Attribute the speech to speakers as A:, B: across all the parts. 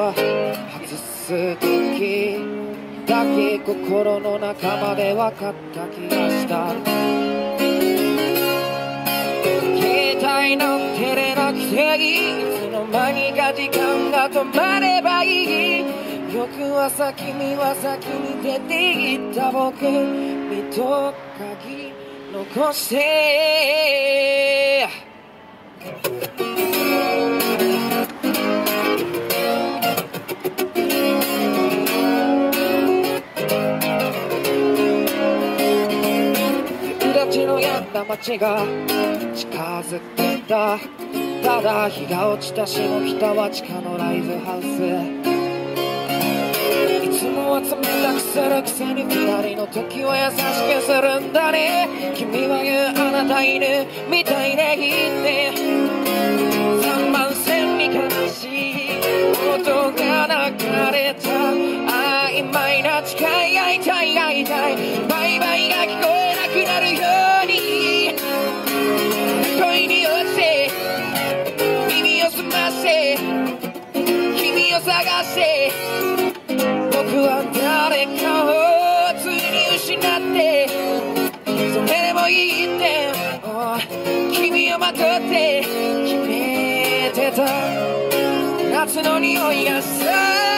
A: 外す時だけ心の中まで分かった気がした。携帯なんて出なくていい、いつの間にか時間が止まればいい。翌朝君は先に出て行った僕、見と鍵残して夕立のやんだ街が近づっていた。ただ日が落ちた下北は地下のライブハウス。いつもは冷たくするくせに二人の時は優しくするんだね。君は言うあなた犬みたいでいいって3番線に悲しい音が流れた。曖昧な誓い会いたい会いたいバイバイが聞こえなくなるように恋に落ちて耳を澄ませ君を探して僕は誰かをついに失ってそれでもいいって君をまとって決めてた。夏の匂いがさ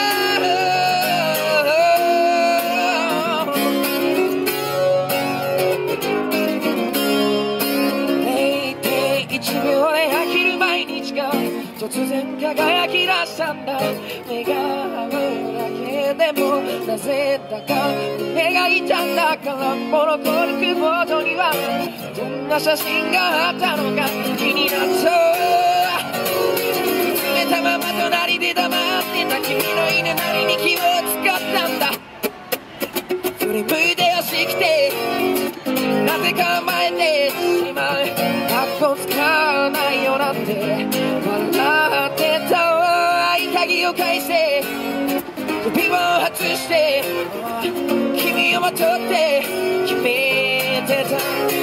A: 0.1秒で飽きる毎日が突然輝き出したんだ。目が合うだけでもなぜだか胸が痛んだからこのコルクボードにはどんな写真があったのか気になっそう。見つめたまま隣で黙ってた君の犬なりに気を使ったんだ。振り向いてよしきてなぜか甘えてしまう。カッコつかないよなんて笑ってた。鍵を返して首を外して君をまとって決めてた。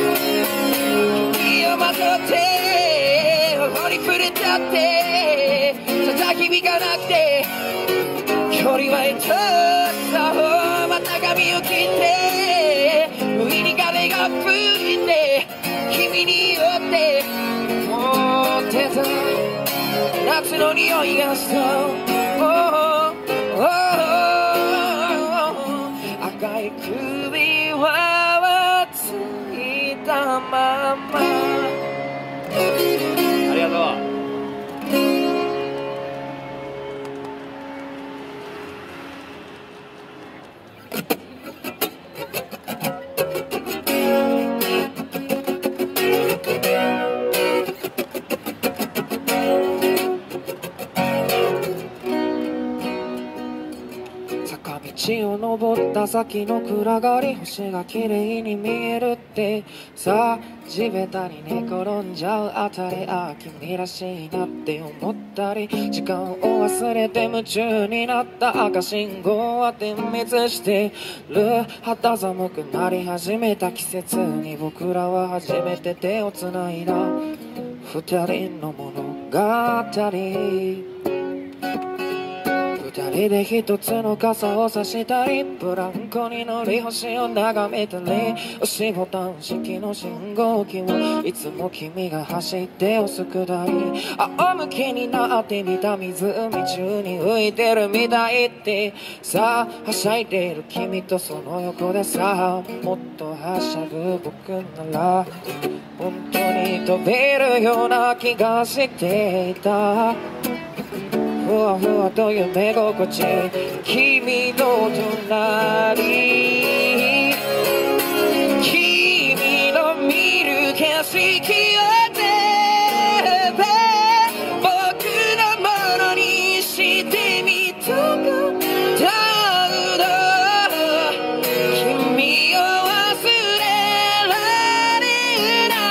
A: 君をまとって頬に触れたって叩き火がなくて距離は愛さをまた髪を切って不意に風が吹いて君に寄って持ってた。夏の匂いがした、赤い首輪ついたまま。ありがとう。道を登った先の暗がり星が綺麗に見えるってさ地べたに寝転んじゃうあたり君らしいなって思ったり時間を忘れて夢中になった赤信号は点滅してる肌寒くなり始めた季節に僕らは初めて手をつないだ二人の物語。二人で一つの傘を差したりブランコに乗り星を眺めたり押しボタン式の信号機をいつも君が走って押すくだり仰向けになってみた湖中に浮いてるみたいってさあはしゃいでいる君とその横でさもっとはしゃぐ僕なら本当に飛べるような気がしていた。ふわふわと夢心地君の隣君の見る景色を全部僕のものにしてみたかったんだ。君を忘れられない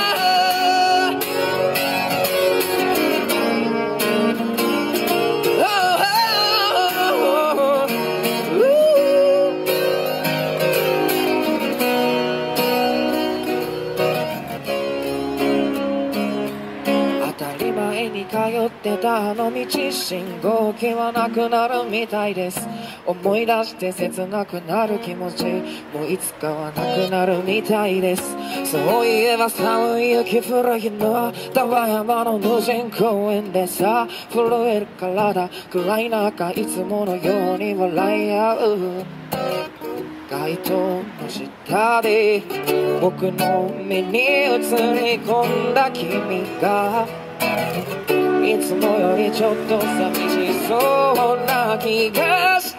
A: 通ってれたあの道、信号機はなくなるみたいです。思い出して切なくなる気持ち、もういつかはなくなるみたいです。そういえば寒い雪降る日の丹波山の無人公園でさ、震える体暗い中いつものように笑い合う。街灯の下で僕の目に映り込んだ君が、いつもよりちょっと寂しそうな気がした。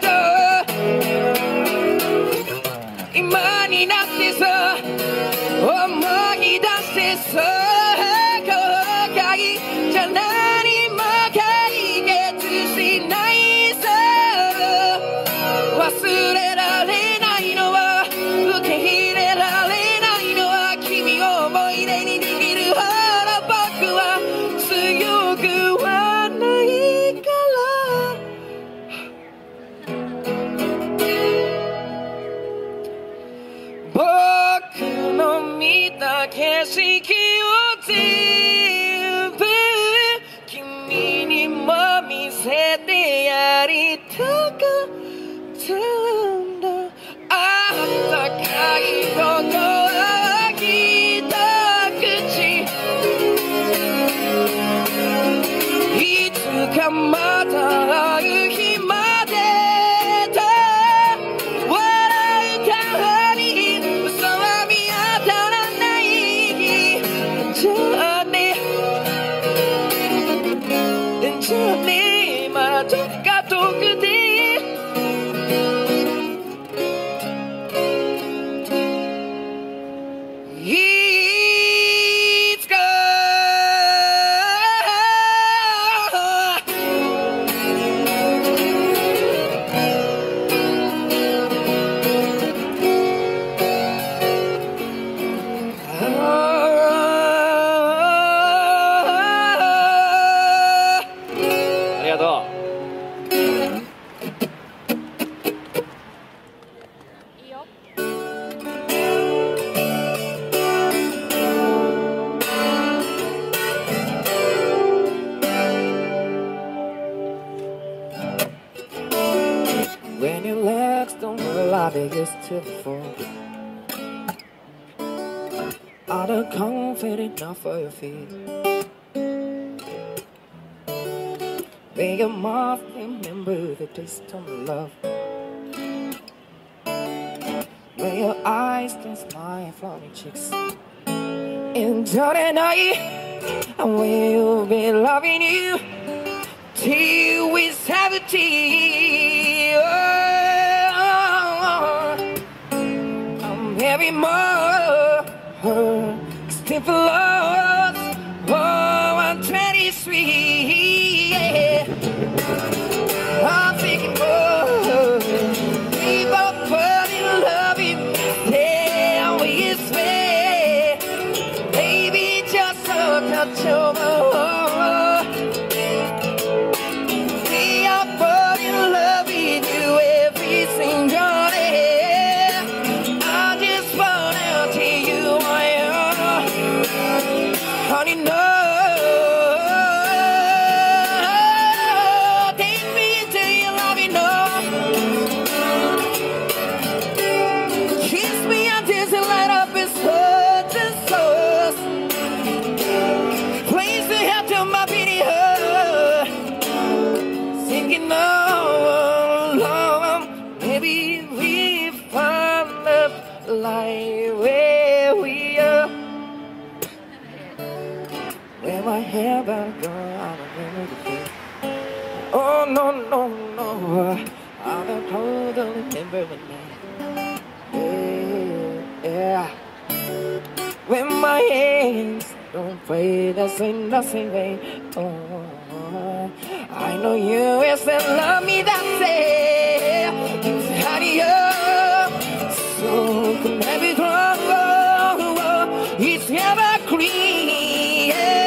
A: 今になってさ思い出してさ、後悔じゃ何も解決しないさ。忘れられないのは受け入れられないのは君を思い出に握る腹、僕は強くはないから。僕の見た景色を全部君にも見せてやりたかったんだ。あったかい心は一口、いつかまた会う日までだ。笑う顔に嘘は見当たらない。じゃあね、じゃあね、まだどっか遠くでWhen your legs don't move like they used to before, are they confident enough for your feet? When your mouth remember the taste of love, when your eyes can smile from your cheeks, and darling I will be loving you till we 70. I'm every more still for lost. Oh, I'm 23. Yeah. I'm thinking more. We both fall in love in yeah, we swear. Baby, just a touch of my heart. Honey, no, take me into your loving arms. Kiss me until the light up his heart and souls. Place the head to my beating heart, singing along. Maybe we found love like where we are. Where my hair back gone, I remember the day. Oh no, no, no, I'm a cold to remember when yeah. When my hands don't pray, that's ain't nothing vain. Oh, I know you is the love me that's it. How do you so can never grow? It's evergreen. Yeah.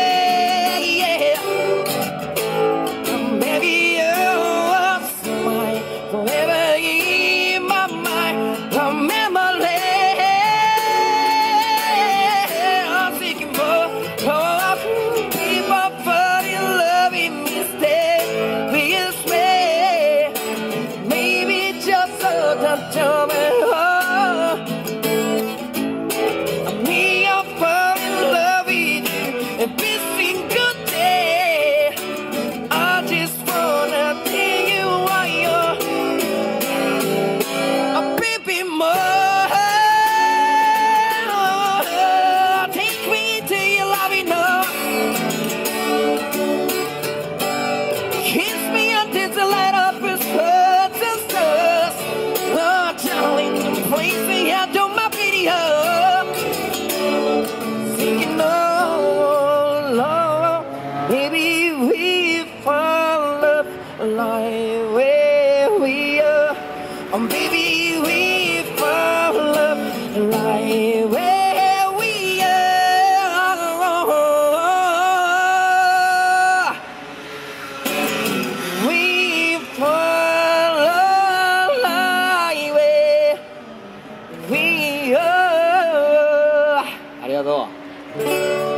A: Oh baby, we fall right where we are. We fall right where we are. ありがとう。